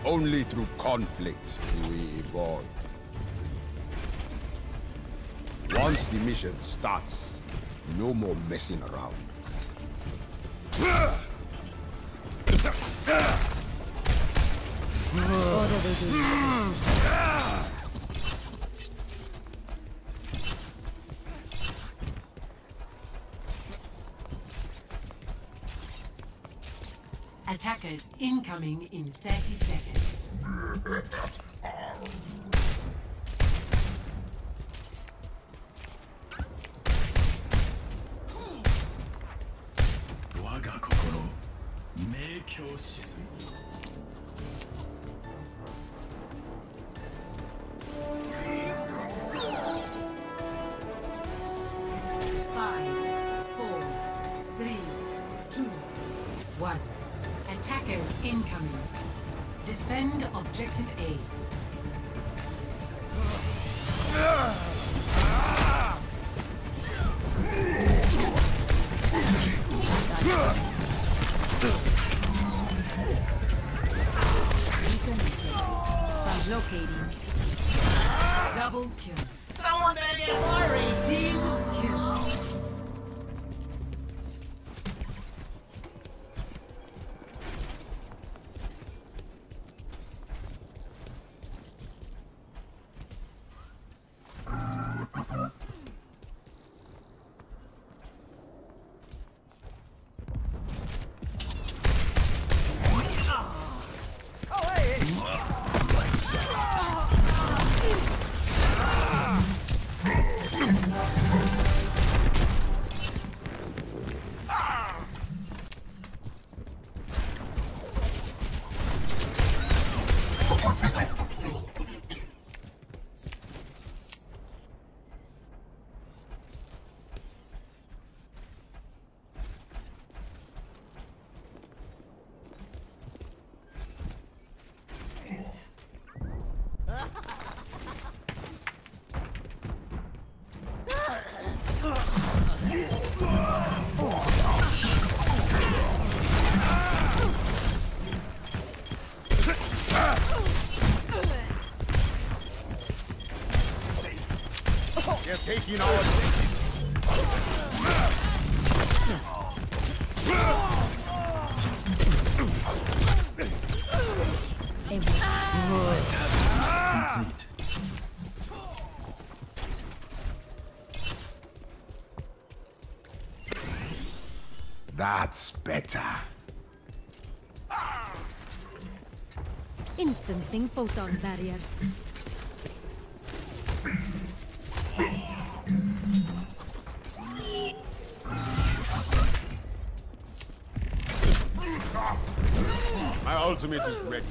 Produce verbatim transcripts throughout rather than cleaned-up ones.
Only through conflict do we evolve. Once the mission starts, no more messing around. Attackers incoming in thirty seconds. Five, four, three, two, one. Attackers incoming. Defend objective A. Locating. Double kill. Someone better get worried! Team kill. They're taking our... Complete. That's better. Instancing photon barrier. My ultimate is ready.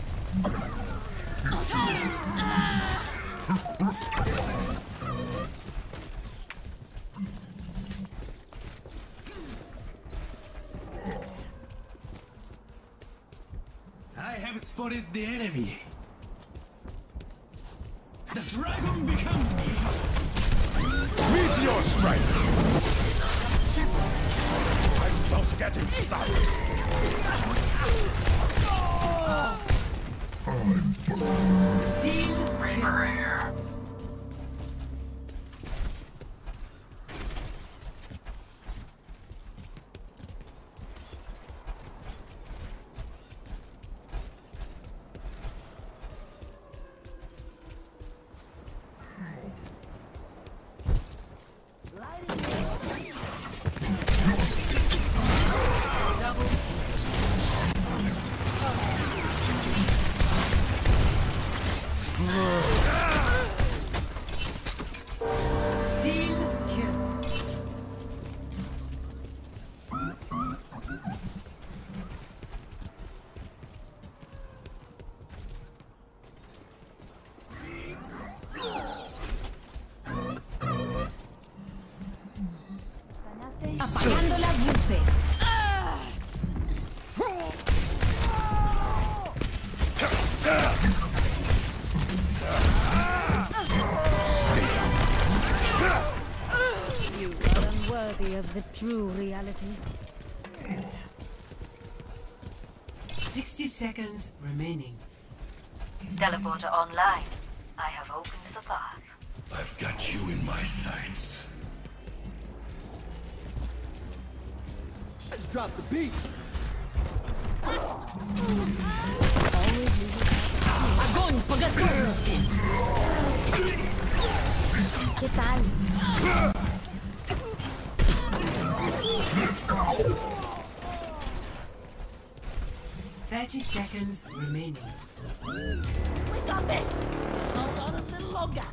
I have spotted the enemy. The dragon becomes me. Meteor strike! I'm just getting started. I'm through. Team Reaper here. Team kill. Apagando las luces. You are unworthy of the true reality. Sixty seconds remaining. Teleporter online. I have opened the path. I've got you in my sights. Let's drop the beat. Огонь по готовности! ¿Qué tal? Thirty seconds remaining. We got this! Just hold on a little longer.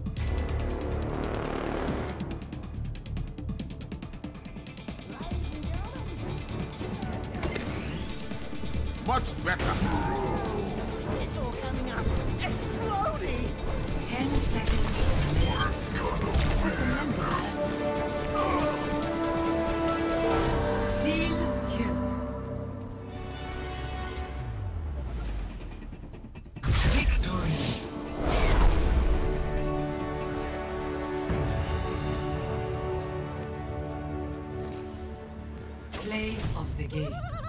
Much better. It's all coming up. Exploding! Ten seconds remaining. Team kill. Victory. Play of the game.